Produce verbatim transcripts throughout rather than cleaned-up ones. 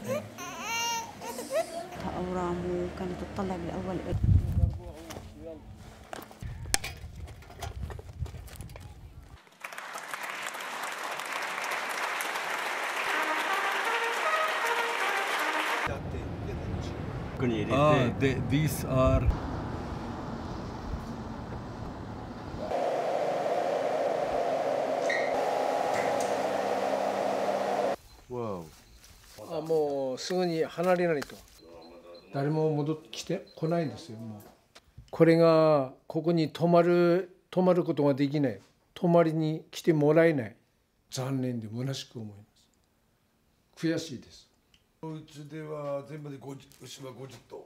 أورام وكانت تطلع بالأول. Ah, they, these are wow. あ、もうすぐに離れないと。誰も戻ってきて来ないんですよ。もうこれがここに泊まる泊まることができない。泊まりに来てもらえない。残念で虚しく思います。悔しいです。 うちでは全部でごじゅう牛はごじゅっ頭。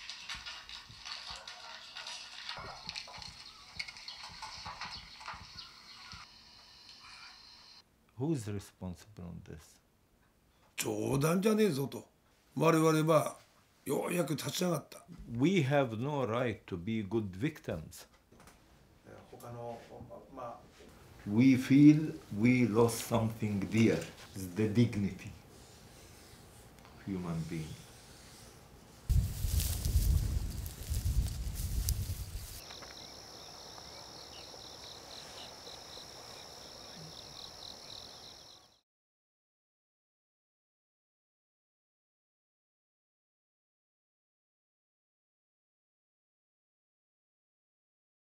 Who is responsible on this? 冗談じゃねえぞと。我々はようやく立ち上がった。 We have no right to be good victims. 他のまあ We feel we lost something dear, the dignity of human being.